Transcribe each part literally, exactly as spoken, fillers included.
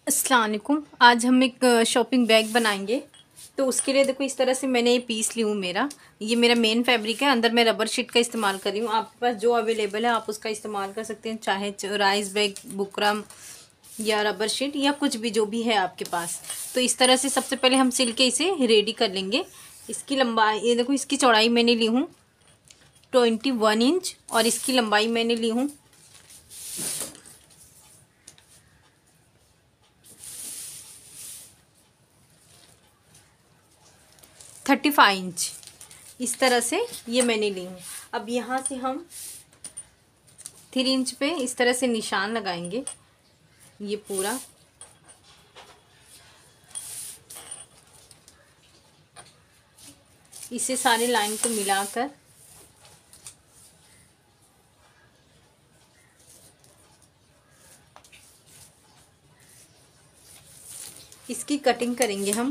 अस्सलाम वालेकुम। आज हम एक शॉपिंग बैग बनाएंगे। तो उसके लिए देखो इस तरह से मैंने ये पीस ली हूँ। मेरा ये मेरा मेन फैब्रिक है। अंदर मैं रबर शीट का इस्तेमाल कर रही हूँ। आपके पास जो अवेलेबल है आप उसका इस्तेमाल कर सकते हैं, चाहे राइस बैग, बुकरम या रबर शीट या कुछ भी जो भी है आपके पास। तो इस तरह से सबसे पहले हम सिल के इसे रेडी कर लेंगे। इसकी लंबाई ये देखो, इसकी चौड़ाई मैंने ली हूँ ट्वेंटी वन इंच और इसकी लंबाई मैंने ली हूँ थर्टी फाइव इंच। इस तरह से ये मैंने ली हूँ। अब यहाँ से हम थ्री इंच पे इस तरह से निशान लगाएंगे। ये पूरा इसे सारे लाइन को मिलाकर इसकी कटिंग करेंगे हम।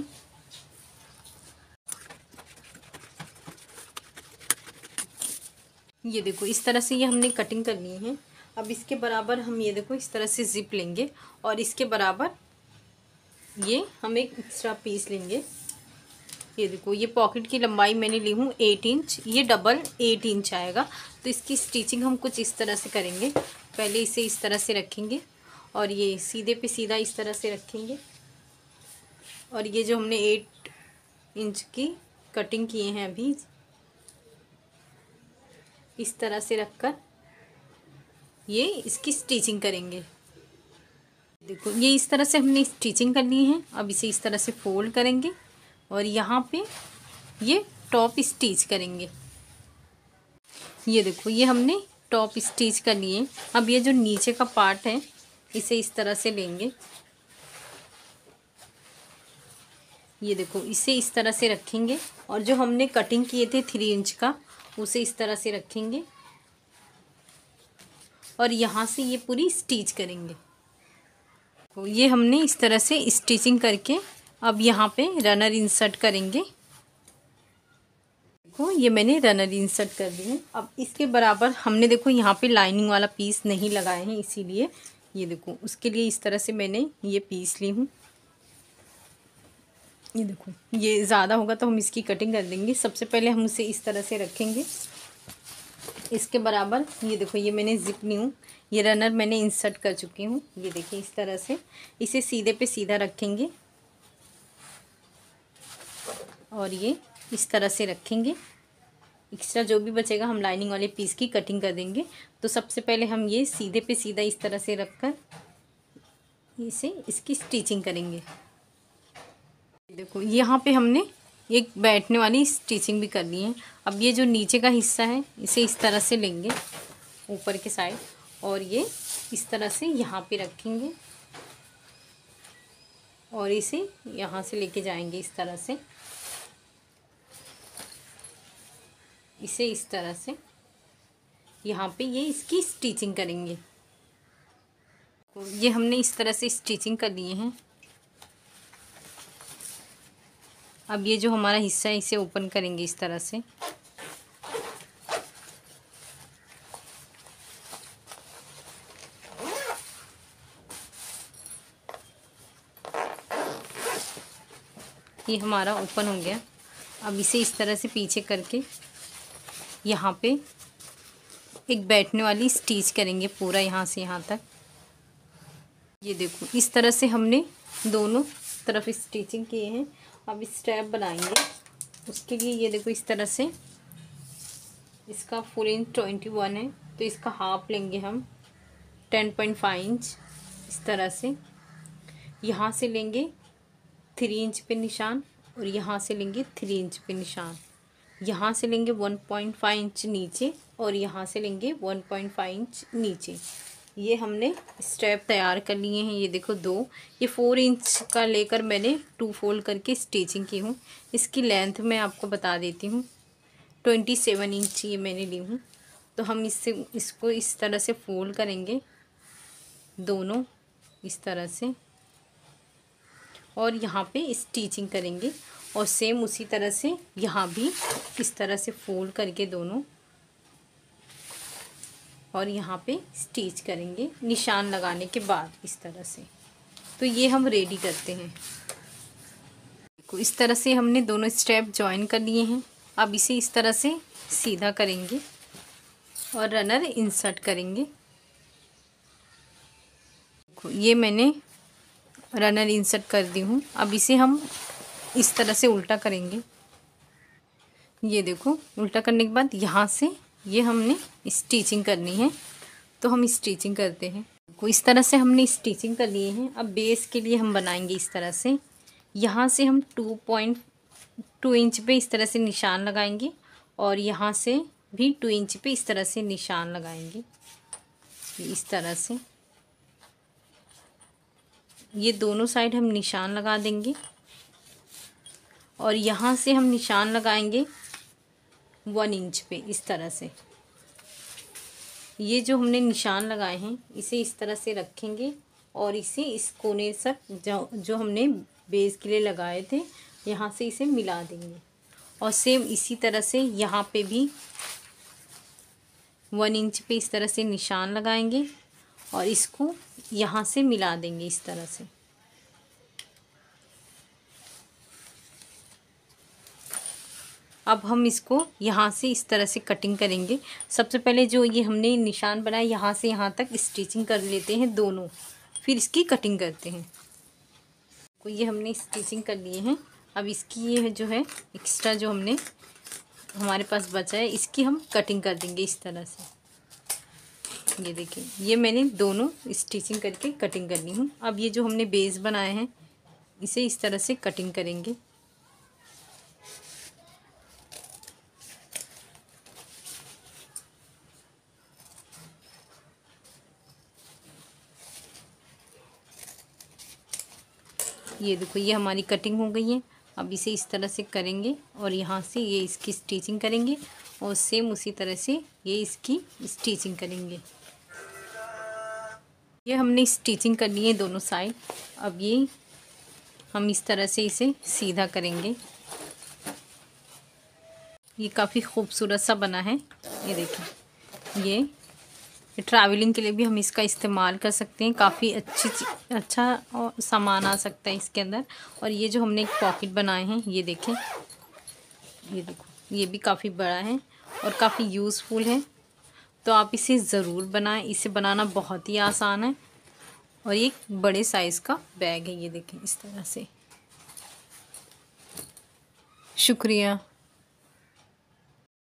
ये देखो इस तरह से ये हमने कटिंग कर ली है। अब इसके बराबर हम ये देखो इस तरह से जिप लेंगे और इसके बराबर ये हम एक एक्स्ट्रा पीस लेंगे। ये देखो ये पॉकेट की लंबाई मैंने ली हूँ एट इंच, ये डबल एट इंच आएगा। तो इसकी स्टिचिंग हम कुछ इस तरह से करेंगे। पहले इसे इस तरह से रखेंगे और ये सीधे पे सीधा इस तरह से रखेंगे और ये जो हमने एट इंच की कटिंग किए हैं अभी, इस तरह से रखकर ये इसकी स्टिचिंग करेंगे। देखो ये इस तरह से हमने स्टिचिंग कर ली है। अब इसे इस तरह से फोल्ड करेंगे और यहाँ पे ये टॉप स्टिच करेंगे। ये देखो ये हमने टॉप स्टिच कर लिए। अब ये जो नीचे का पार्ट है इसे इस तरह से लेंगे। ये देखो इसे इस तरह से रखेंगे और जो हमने कटिंग किए थे थ्री इंच का उसे इस तरह से रखेंगे और यहाँ से ये पूरी स्टिच करेंगे। तो ये हमने इस तरह से स्टिचिंग करके अब यहाँ पे रनर इंसर्ट करेंगे। देखो ये मैंने रनर इंसर्ट कर दिए। अब इसके बराबर हमने देखो यहाँ पे लाइनिंग वाला पीस नहीं लगाए हैं, इसीलिए ये देखो उसके लिए इस तरह से मैंने ये पीस ली हूँ। ये देखो ये ज़्यादा होगा तो हम इसकी कटिंग कर देंगे। सबसे पहले हम उसे इस तरह से रखेंगे इसके बराबर। ये देखो ये मैंने जिप ली हूँ, ये रनर मैंने इंसर्ट कर चुकी हूँ। ये देखिए इस तरह से इसे सीधे पे सीधा रखेंगे और ये इस तरह से रखेंगे। एक्स्ट्रा जो भी बचेगा हम लाइनिंग वाले पीस की कटिंग कर देंगे। तो सबसे पहले हम ये सीधे पे सीधा इस तरह से रखकर इसे इसकी स्टिचिंग करेंगे। देखो यहाँ पे हमने एक बैठने वाली स्टिचिंग भी कर ली है। अब ये जो नीचे का हिस्सा है इसे इस तरह से लेंगे ऊपर के साइड और ये इस तरह से यहाँ पे रखेंगे और इसे यहाँ से लेके जाएंगे इस तरह से। इसे इस तरह से यहाँ पे ये इसकी स्टिचिंग करेंगे। तो ये हमने इस तरह से स्टिचिंग कर लिए हैं। अब ये जो हमारा हिस्सा है इसे ओपन करेंगे इस तरह से। ये हमारा ओपन हो गया। अब इसे इस तरह से पीछे करके यहाँ पे एक बैठने वाली स्टिच करेंगे पूरा यहाँ से यहाँ तक। ये देखो इस तरह से हमने दोनों तरफ स्टिचिंग किए हैं। अब स्ट्रैप बनाएंगे। उसके लिए ये देखो इस तरह से इसका फुल इंच ट्वेंटी वन है तो इसका हाफ लेंगे हम टेन पॉइंट फाइव इंच। इस तरह से यहाँ से लेंगे थ्री इंच पे निशान और यहाँ से लेंगे थ्री इंच पे निशान। यहाँ से लेंगे वन पॉइंट फाइव इंच नीचे और यहाँ से लेंगे वन पॉइंट फाइव इंच नीचे। ये हमने स्ट्रैप तैयार कर लिए हैं। ये देखो दो, ये फोर इंच का लेकर मैंने टू फोल्ड करके स्टिचिंग की हूँ। इसकी लेंथ मैं आपको बता देती हूँ, ट्वेंटी सेवन इंच ये मैंने ली हूँ। तो हम इससे इसको इस तरह से फोल्ड करेंगे दोनों इस तरह से और यहाँ पे स्टिचिंग करेंगे और सेम उसी तरह से यहाँ भी इस तरह से फोल्ड करके दोनों और यहाँ पे स्टिच करेंगे निशान लगाने के बाद इस तरह से। तो ये हम रेडी करते हैं। देखो इस तरह से हमने दोनों स्टेप ज्वाइन कर लिए हैं। अब इसे इस तरह से सीधा करेंगे और रनर इंसर्ट करेंगे। देखो ये मैंने रनर इंसर्ट कर दी हूँ। अब इसे हम इस तरह से उल्टा करेंगे। ये देखो उल्टा करने के बाद यहाँ से ये हमने स्टिचिंग करनी है, तो हम स्टिचिंग करते हैं। को इस तरह से हमने स्टिचिंग कर लिए हैं। अब बेस के लिए हम बनाएंगे इस तरह से। यहाँ से हम टू पॉइंट टू इंच पे इस तरह से निशान लगाएंगे और यहाँ से भी टू इंच पे इस तरह से निशान लगाएंगे। इस तरह से ये दोनों साइड हम निशान लगा देंगे और यहाँ से हम निशान लगाएंगे वन इंच पे इस तरह से। ये जो हमने निशान लगाए हैं इसे इस तरह से रखेंगे और इसे इस कोने तक जो जो हमने बेस के लिए लगाए थे यहाँ से इसे मिला देंगे। और सेम इसी तरह से यहाँ पे भी वन इंच पे इस तरह से निशान लगाएंगे और इसको यहाँ से मिला देंगे इस तरह से। अब हम इसको यहाँ से इस तरह से कटिंग करेंगे। सबसे पहले जो ये हमने निशान बनाया यहाँ से यहाँ तक स्टिचिंग कर लेते हैं दोनों, फिर इसकी कटिंग करते हैं। तो ये हमने स्टिचिंग कर लिए हैं। अब इसकी ये जो है एक्स्ट्रा जो हमने हमारे पास बचा है इसकी हम कटिंग कर देंगे इस तरह से। ये देखिए ये मैंने दोनों स्टिचिंग करके कटिंग करनी हूँ। अब ये जो हमने बेस बनाए हैं इसे इस तरह से कटिंग करेंगे। ये देखो ये हमारी कटिंग हो गई है। अब इसे इस तरह से करेंगे और यहाँ से ये इसकी स्टिचिंग करेंगे और सेम उसी तरह से ये इसकी स्टिचिंग करेंगे। ये हमने स्टिचिंग कर ली है दोनों साइड। अब ये हम इस तरह से इसे सीधा करेंगे। ये काफ़ी खूबसूरत सा बना है। ये देखिए ये ट्रैवलिंग के लिए भी हम इसका इस्तेमाल कर सकते हैं। काफ़ी अच्छी अच्छा सामान आ सकता है इसके अंदर। और ये जो हमने एक पॉकेट बनाए हैं ये देखें, ये देखो ये भी काफ़ी बड़ा है और काफ़ी यूज़फुल है। तो आप इसे ज़रूर बनाएं। इसे बनाना बहुत ही आसान है और ये एक बड़े साइज़ का बैग है। ये देखें इस तरह से। शुक्रिया।